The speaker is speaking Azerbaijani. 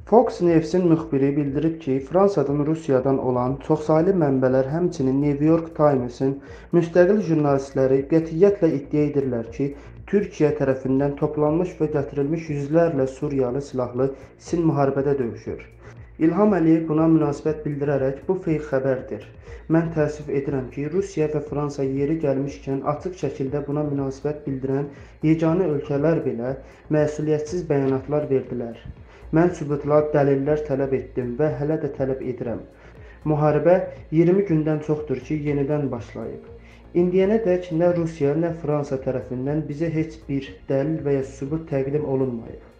Fox News'in müxbiri bildirib ki, Fransadan, Rusiyadan olan çoxsaylı mənbələr, həmçinin New York Times'in müstəqil jurnalistləri qətiyyətlə iddia edirlər ki, Türkiyə tərəfindən toplanmış və gətirilmiş yüzlərlə Suriyalı silahlı sin müharibədə döyüşür. İlham Əliyev buna münasibət bildirərək bu feyk xəbərdir. Mən təəssüf edirəm ki, Rusiya və Fransa yeri gəlmişkən açıq şəkildə buna münasibət bildirən yeganə ölkələr belə məsuliyyətsiz bəyanatlar verdilər. Mən sübutlar, dəlillər tələb etdim və hələ də tələb edirəm. Müharibə 20 gündən çoxdur ki, yenidən başlayıb. İndiyənədək nə Rusiya, nə Fransa tərəfindən bizə heç bir dəlil və ya sübut təqdim olunmayıb.